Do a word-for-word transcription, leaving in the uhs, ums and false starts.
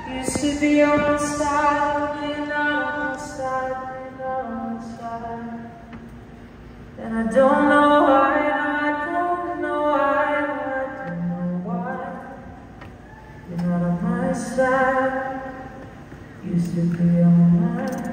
Used to be on my side, you're not on my side, you're not on my side. And I don't know why, I don't know why, I don't know why. You're not on my side, used to be on my